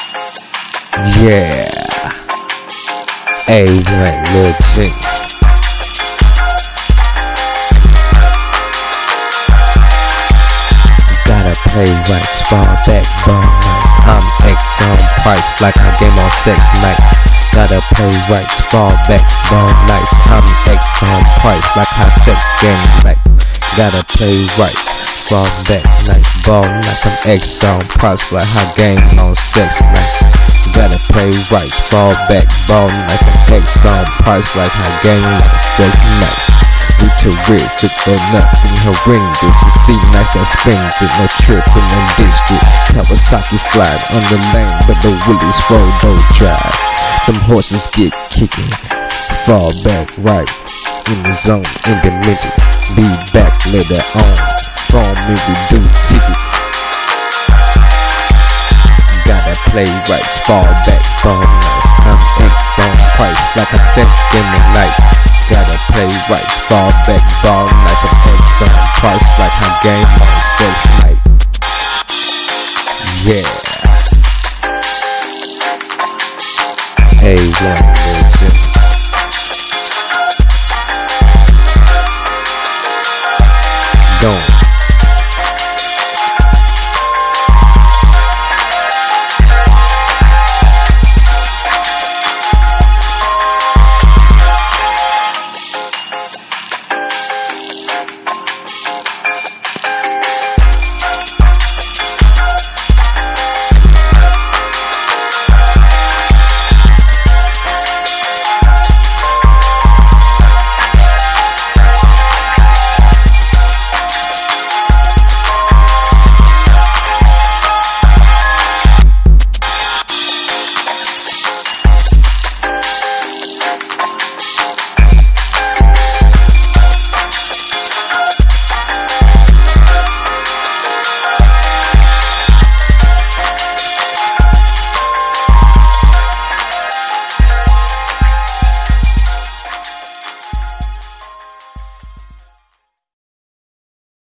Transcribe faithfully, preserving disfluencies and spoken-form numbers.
Yeah, A one Lil'Gynx. Gotta play Rightz, fall back, ball nice. I'm X on price like I game on sex night. Gotta play Rightz, fall back, ball nice. I'm X on price like I sex game night. Gotta play Rightz, fall back, nice, ball nice. I'm X on price like I game on sex night. Gotta play Rightz, fall back, ball nice. I'm X on price like I game on sex night. We too rich to go nuts in her ring, dude. She see nice and spins it, no trip in them district. Kawasaki flight on the lane, but the willies four-door drive. Them horses get kicking, fall back right in the zone, in the midget. Be back later on, phone me, we do tickets. Gotta play Rightz, fall back, ball nice. I'm X on price like a sex game at night. Gotta play Rightz, fall back, ball nice. I'm X on price like I game on sex night. Yeah, A one Lil'Gynx. Don't